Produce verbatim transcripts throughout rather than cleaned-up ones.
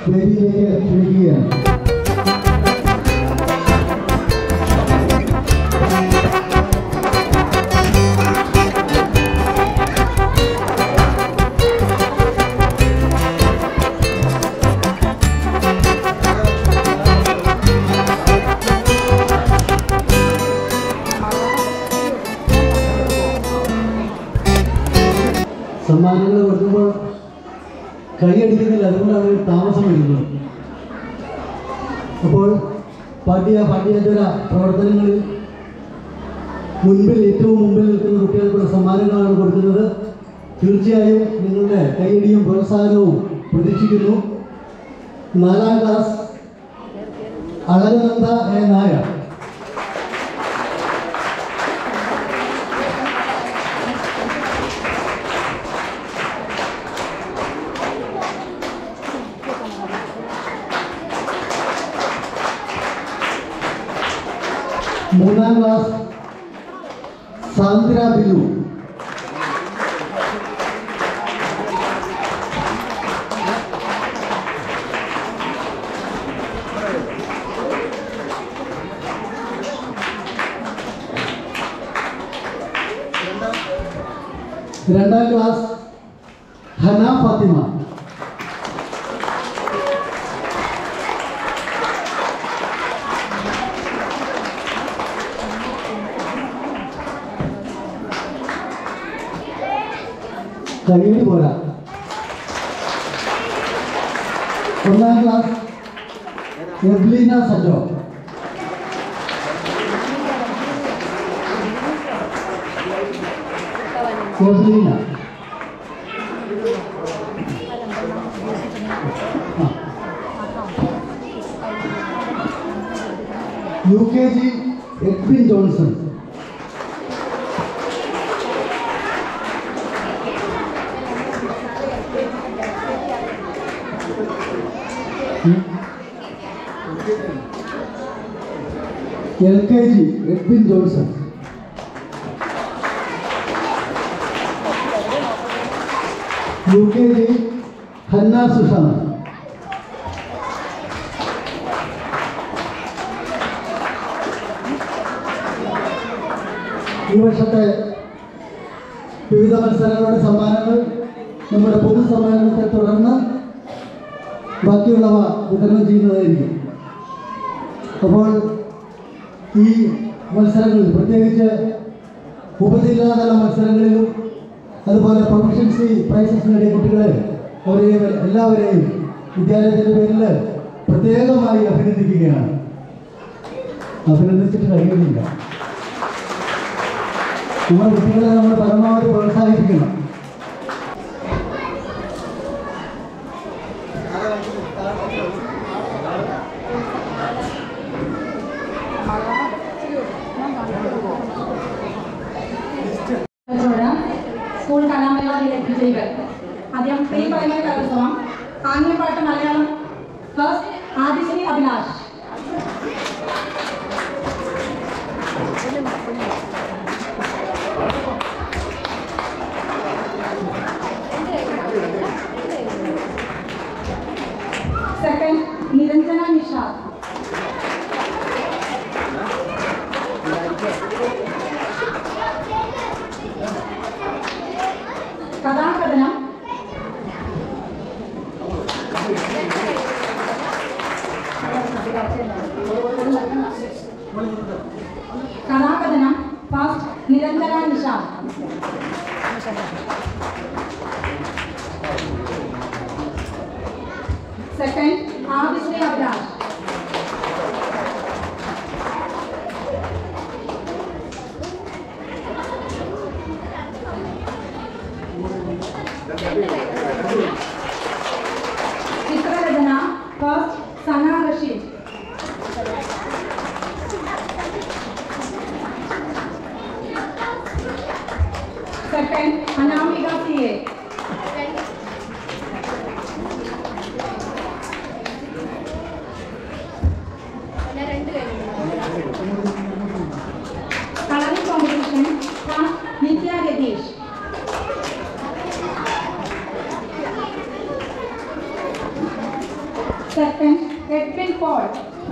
വേദിയിലേക്ക് ക്ഷണിക്കുകയാണ്. സമ്മാനങ്ങൾ കൊടുക്കുമ്പോൾ കൈയടിക്കുന്നില്ല, അതുകൊണ്ടാണ് താമസം വരുന്നത്. അപ്പോൾ പാഠ്യ പാഠ്യേതര പ്രവർത്തനങ്ങളിൽ മുൻപിൽ ഏറ്റവും മുമ്പിൽ നിൽക്കുന്ന കുട്ടികൾക്കുള്ള സമ്മാനങ്ങളാണ് കൊടുക്കുന്നത്. തീർച്ചയായും നിങ്ങളുടെ കൈയടിയും പ്രോത്സാഹനവും പ്രതീക്ഷിക്കുന്നു. നാലാം ക്ലാസ് അളകനന്ദ എ നായർ. മൂന്നാം ക്ലാസ് സാന്ദ്ര ബിലു. രണ്ടാം ക്ലാസ് ഹന ഫാത്തിമ. കൈയ്യടി പോരാ. ഒന്നാം class Ebleena Sajo. Ebleena U K G Edwin Johnson. L K G Edwin Johnson. U K G Hannah Sushanth. ഈ വർഷത്തെ വിവിധ മത്സരങ്ങളുടെ സമ്മാനങ്ങൾ നമ്മുടെ പൊതു സമ്മേളനത്തെ തുടർന്ന് ബാക്കിയുള്ളവ വിതരണം ചെയ്യുന്നതായിരിക്കും. അപ്പോൾ ഈ മത്സരങ്ങളിൽ, പ്രത്യേകിച്ച് ഉപജില്ലാതല മത്സരങ്ങളിലും അതുപോലെ പ്രൊഫഷൻസി പ്രൈസസ് നേടിയ കുട്ടികളെ അവരെയും എല്ലാവരെയും വിദ്യാലയത്തിൻ്റെ പേരിൽ പ്രത്യേകമായി അഭിനന്ദിക്കുകയാണ്. അഭിനന്ദിച്ചിട്ട് കഴിയുന്നില്ല. നമ്മുടെ കുട്ടികളെ നമ്മൾ പരമാവധി പ്രോത്സാഹിപ്പിക്കണം. സ്കൂൾ കലാമേളയിലെ വിജയികൾ. ആദ്യം പ്രീ പ്രൈമറി കലോത്സവം ആംഗ്യപാട്ട് മലയാളം ഫസ്റ്റ് ആദിശ്രീ അഭിലാഷ്. സെക്കൻഡ് നിരഞ്ജന നിഷാദ്. കഥാകഥനം കഥാകഥനം ഫസ്റ്റ് നിരഞ്ജന നിഷാദ്. സെക്കൻഡ് ആദിശ്രീ അഭിലാഷ്. ചിത്രരചന first Sana Rasheed. Second Anamika C A. Colouring competition first Nithya Ratheesh. Second, Edwin Paul.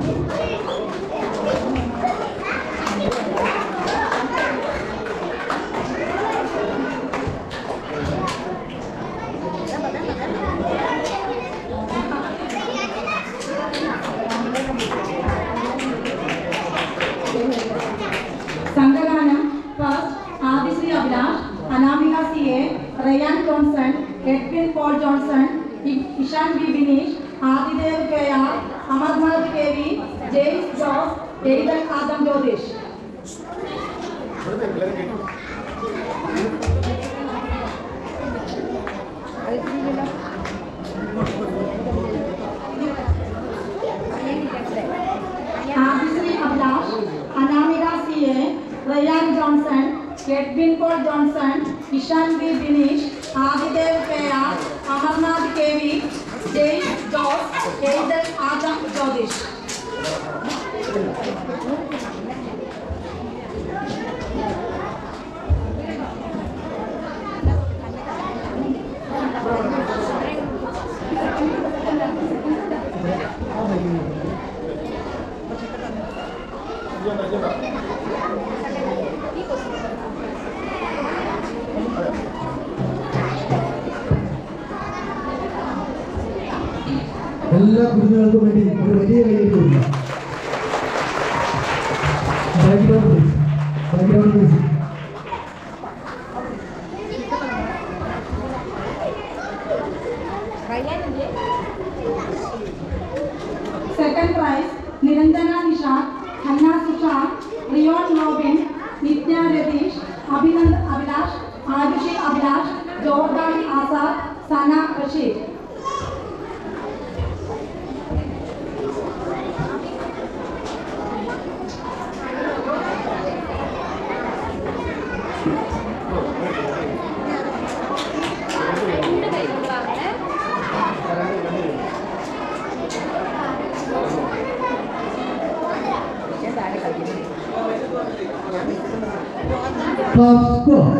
Sangalanam, first, Adisri Abhilash, Anamika C A, Ryan Johnson, Edwin Paul Johnson, Ishan B. Binish, Adidev K R, Amarnath K V, James Joss, Aidan Adam Jodish. Adisri Abhilash, Anamika C A, Ryan Johnson, Edwin Paul Johnson, Ishan B. Binish, Adidev K R, Amarnath K V, James Joss, Aidan Adam Jodish. എല്ലാ കുഞ്ഞുങ്ങൾക്കും വേണ്ടി ഒരു വലിയ കൈയ്യടിക്കുക. Background please. Background please. Second prize, Niranjana Nisha, Hanna Susha, Rion Robin, Nitya Radish, Abhinand Abhilash, Arushi Abhilash, Jordan Azad, Sana Rashid. Top score.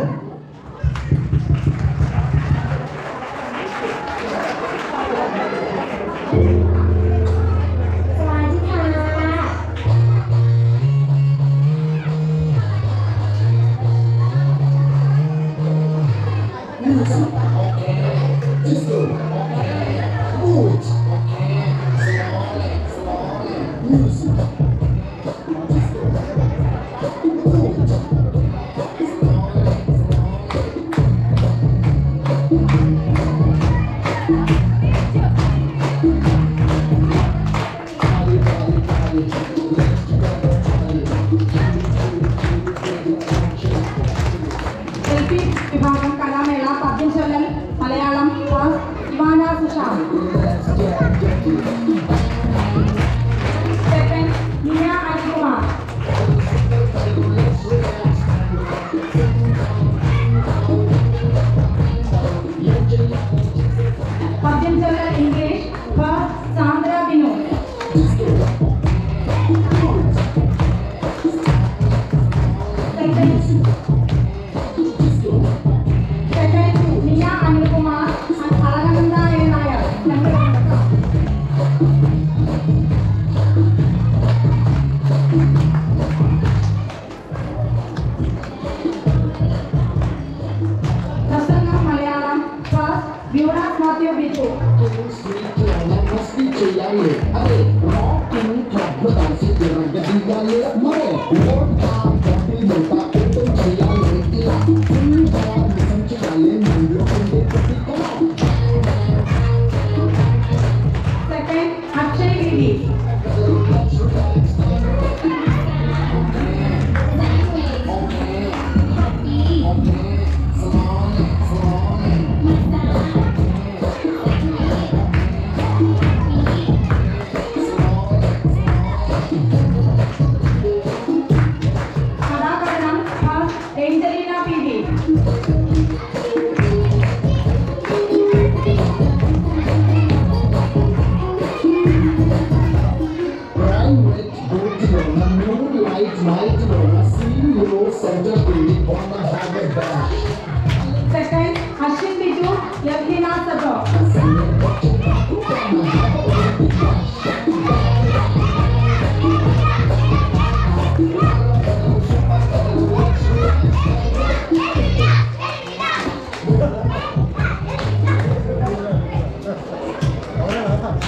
വിഭാഗം കലാമേള പദ്യം ചൊല്ലൽ മലയാളം ഇവാന സുഷാൻ. സെക്കൻഡ്, നിയ അനിൽകുമാർ. പദ്യം ചൊല്ലൽ English Sandra Binu. Second, Akshay Giri. Angelina P D. Second, Ashwin Biju, Yevgena Sadov.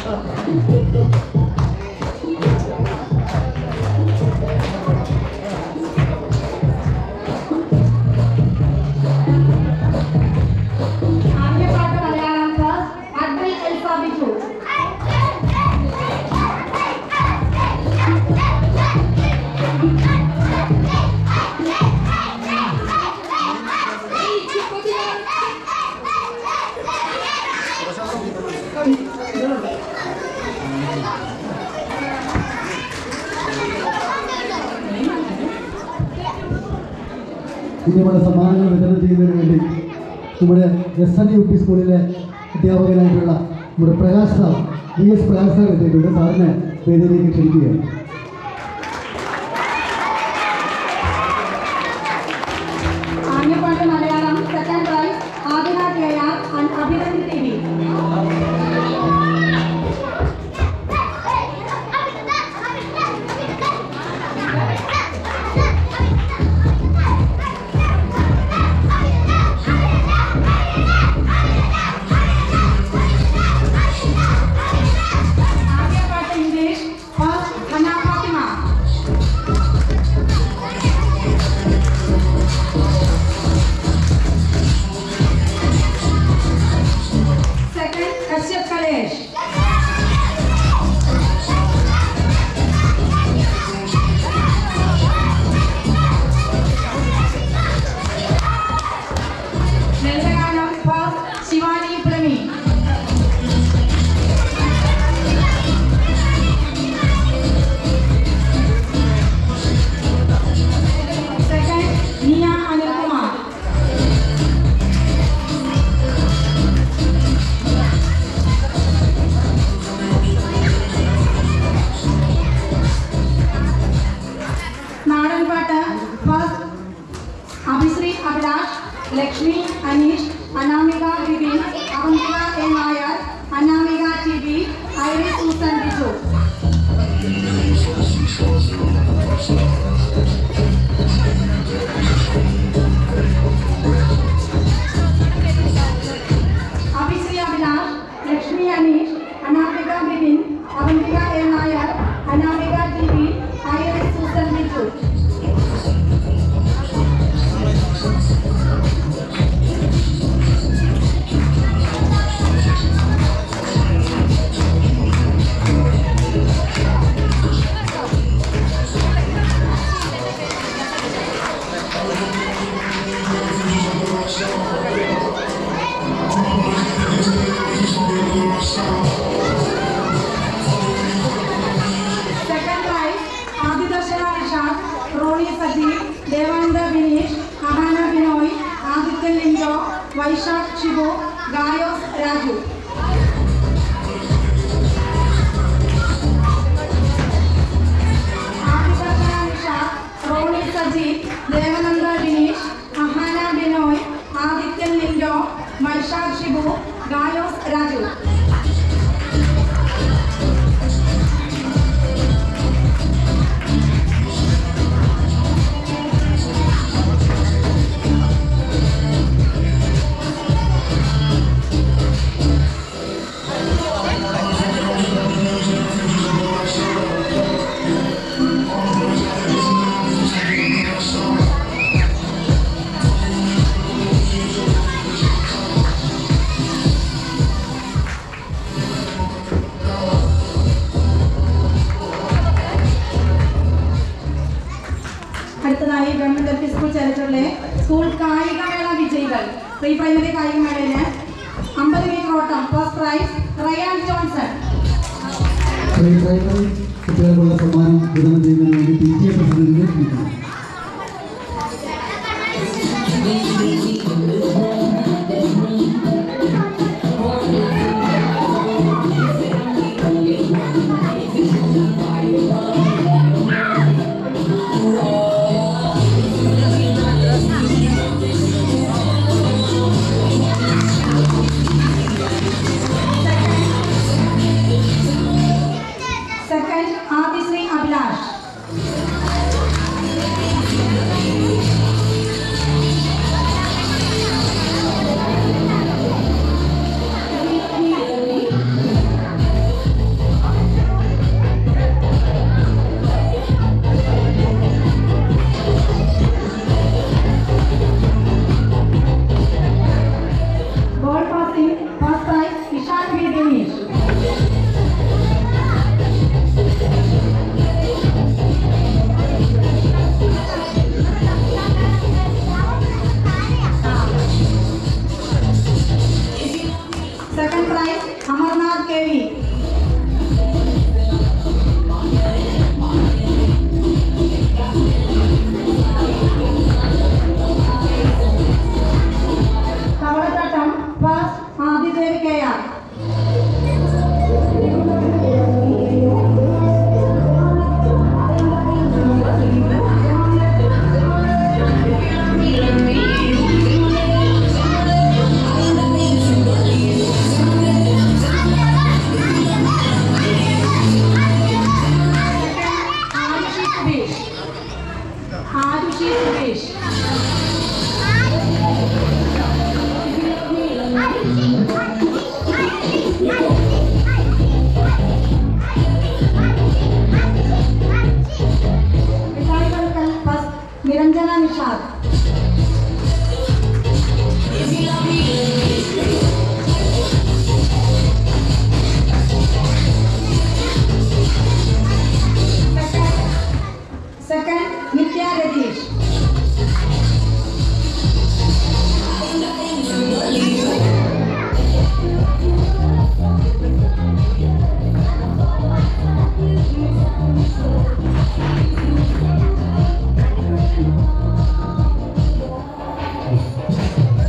ഇതുപോലെ സമ്മാനങ്ങൾ വിതരണം ചെയ്യുന്നതിന് വേണ്ടി നമ്മുടെ എസ് എൻ യു പി സ്കൂളിലെ അധ്യാപകനായിട്ടുള്ള നമ്മുടെ Prakash sir D S Prakash sir എത്തിയിട്ടുണ്ട്. സാറിനെ വേദിയിലേക്ക് ക്ഷണിക്കുകയാണ്. Malayalam second prize Adina K R Abhinandan T V. Lakshmi Aneesh, Anamika Bibin, Avanthika A Nair, Anamika T B, Iris Susan Biju. Abhishree Abhilash, Lakshmi Aneesh, Anamika Bibin, Avanthika A Nair, Anamika T B, Iris Susan Biju. Devananda Bineesh, Ahana Binoy, Adithyan Lindo, Vaishakh Shibu, Gayos Raju. Adidarshana Nisha, Rony Saji, Devananda Bineesh, Ahana Binoy, Adithyan Lindo, Vaishakh Shibu, Gayos Raju. അടുത്തതായി ഗവൺമെന്റ് എൽ പി സ്കൂൾ ചരിത്രത്തിലെ സ്കൂൾ കായികമേള വിജയികൾ. പ്രീ പ്രൈമറി കായികമേളയില് അമ്പത് മീറ്റർ ഓട്ടം first prize Rayan Johnson. Pre primary കുട്ടികൾക്കുള്ള സമ്മാനം വിതരണം ചെയ്യുന്നതിന് വേണ്ടി പി ടി എ പ്രസിഡന്റിനെ ക്ഷണിക്കുന്നു. സെക്കൻഡ് ആദിശ്രീ അഭിലാഷ്.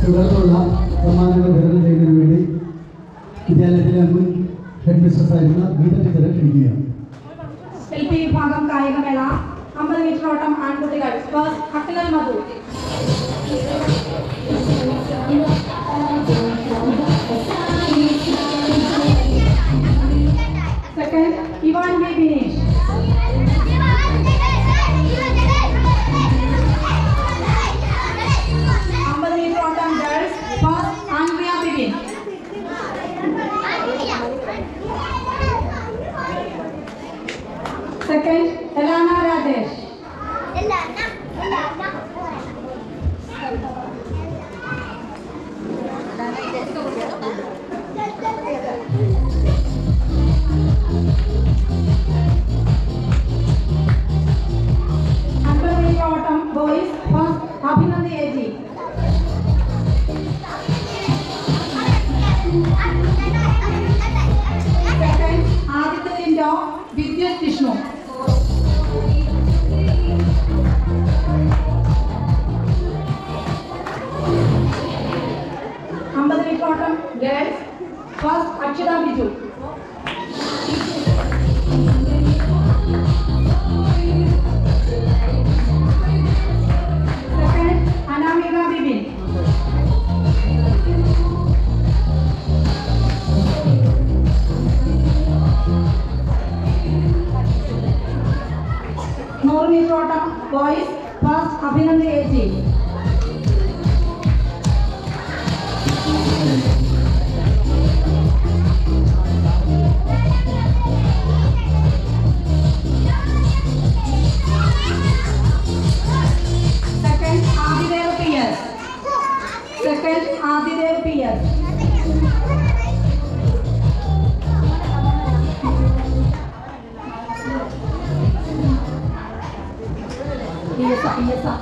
തുടർന്നുള്ള സമ്മാനങ്ങൾ വിതരണം ചെയ്യുന്നതിന് വേണ്ടി വിദ്യാലയത്തിലെ മുൻ ഹെഡ് മിസ്ട്രസ് ആയിരുന്ന ഗീത ടീച്ചറെ ക്ഷണിക്കുകയാണ്. എൽ പി വിഭാഗം കായികമേള അമ്പത് മീറ്റർ ഓട്ടം ആൺകുട്ടികൾ first Akhilal Madhu, second Ivan V Bineesh, അമ്പത് മീറ്റർ ഓട്ടം girls first Andrea Bibin, second Elana Rajesh, അൻപത് മീറ്റർ ഓട്ടം boys first Abhinand A G, second Adithya Lindo Vidyuth Vishnu, അമ്പത് മീറ്റർ ഓട്ടം girls first Akshitha Biju, second Anamika Bibin, നൂറ് മീറ്റർ ഓട്ടം boys first Abhinand A G, second Adidev P S, second Adidev P S, biasa biasa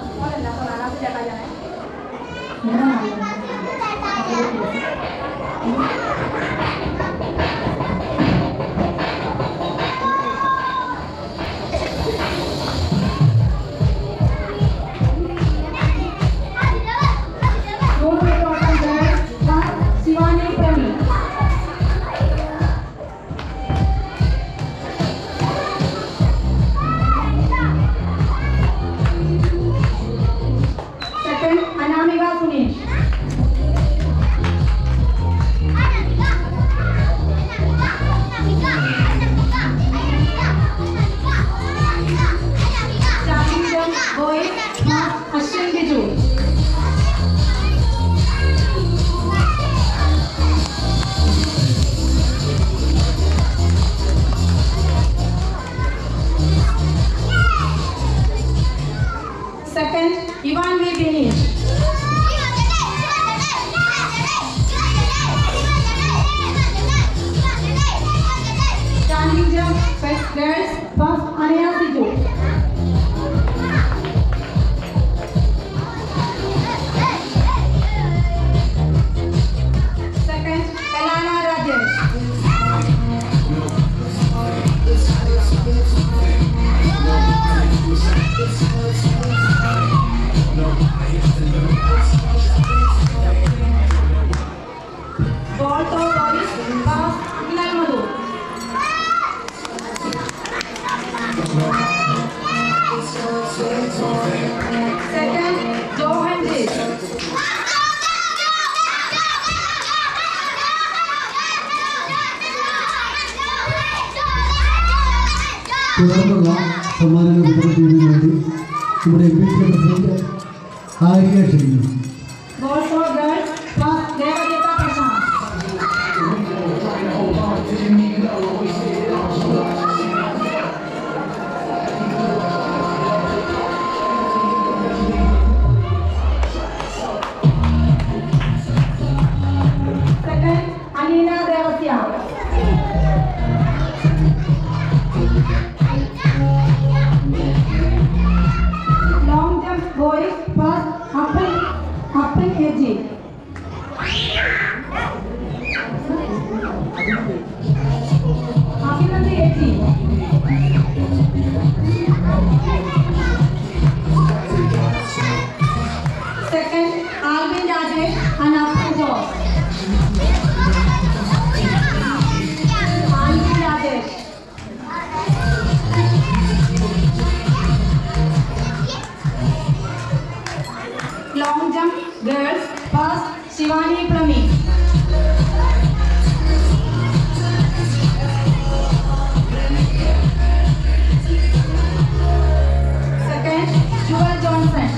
Second, Ivan V. Binish. Standing jump, first girls, first Ania Siju. Second, Elana Rajesh. Volto boys, pass Hilal Madhu. Second, Johan Dish. തുടർന്നുള്ള സമ്മാനങ്ങൾ വിതരണം ചെയ്യുന്നതിന് വേണ്ടി നമ്മുടെ M P C president Arya ക്ഷണിക്കുന്നു. Volto girls, pass Devadita Prashant. Second, Anina Devasya. Long jump boys, first Appin Appin A G. Abhinand A G. Second, Alvin Rajesh, Shivani Plami. Second, Jewel Johnson.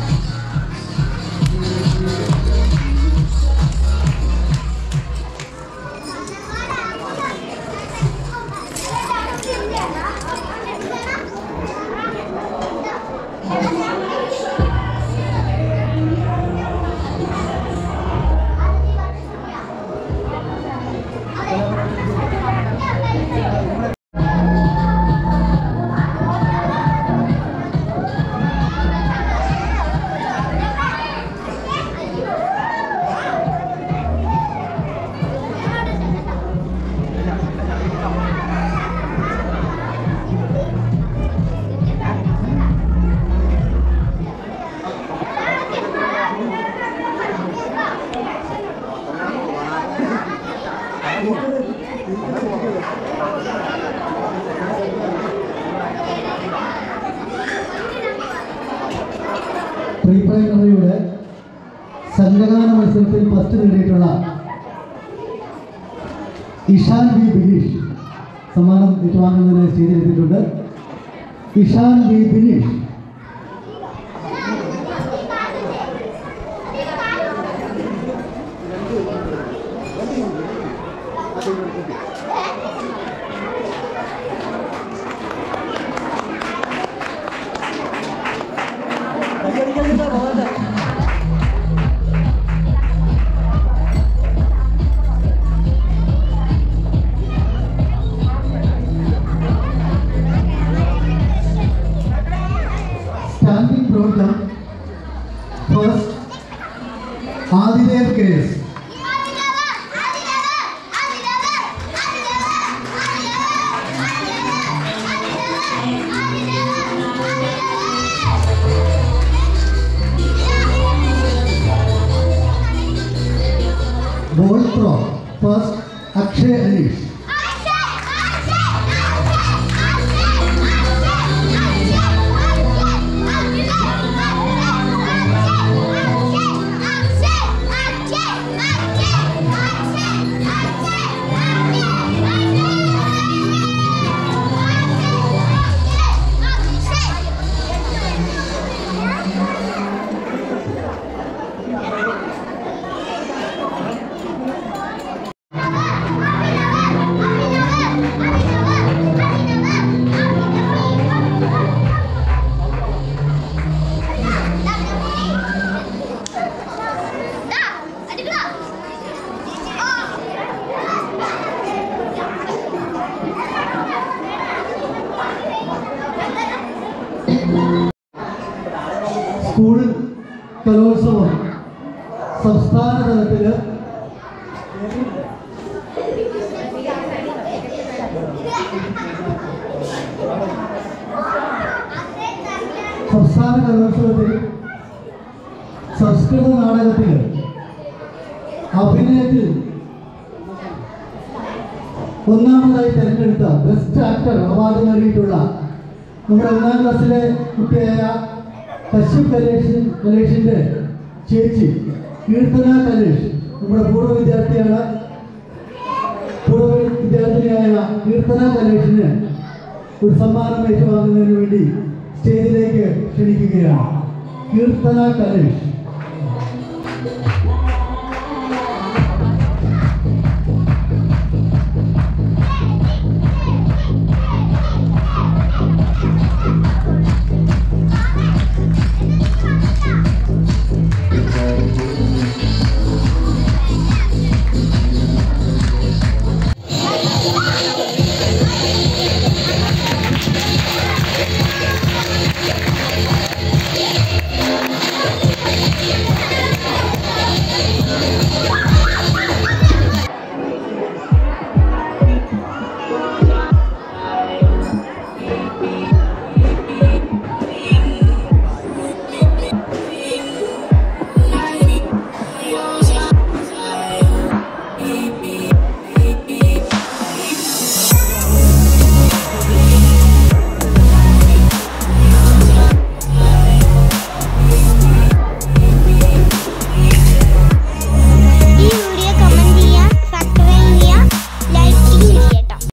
Pre പ്രൈമറിയുടെ സംഘഗാന മത്സരത്തിൽ first നേടിയിട്ടുള്ള Ishan V Bineesh സമ്മാനം ഏറ്റുവാങ്ങുന്നതിന് സ്റ്റേജിലെത്തിയിട്ടുണ്ട്. Ishan V Bineesh. Standing program first Adidev K S. Ball throw first Akshay Anish. School കലോത്സവം സംസ്ഥാന തലത്തിൽ സംസ്ഥാന കലോത്സവത്തിൽ സംസ്കൃത നാടകത്തിൽ അഭിനയത്തിൽ ഒന്നാമതായി തിരഞ്ഞെടുത്ത ബെസ്റ്റ് ആക്ടർ അവാർഡ് നേടിയിട്ടുള്ള നമ്മുടെ ഒന്നാം ക്ലാസ്സിലെ കുട്ടിയായ കശ്യപ് കലേഷ് കലേഷിൻ്റെ ചേച്ചി കീർത്തന കലേഷ് നമ്മുടെ പൂർവ്വ വിദ്യാർത്ഥിയാണ്. പൂർവ്വ വിദ്യാർത്ഥിനിയായ കീർത്തന കലേഷിന് ഒരു സമ്മാനം ഏറ്റുവാങ്ങുന്നതിന് വേണ്ടി സ്റ്റേജിലേക്ക് ക്ഷണിക്കുകയാണ്. കീർത്തന കലേഷ്.